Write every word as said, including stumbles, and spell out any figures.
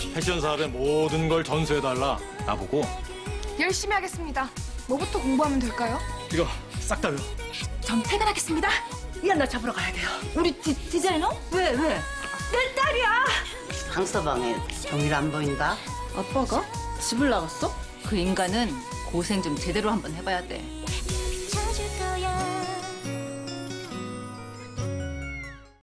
패션 사업의 모든 걸 전수해달라. 나보고. 열심히 하겠습니다. 뭐부터 공부하면 될까요? 이거 싹 다요. 전 퇴근하겠습니다. 야, 나 잡으러 가야 돼요. 우리 디, 디자이너? 왜, 왜? 내 딸이야! 강서방에 정일 안 보인다? 아빠가? 집을 나갔어? 그 인간은 고생 좀 제대로 한번 해봐야 돼.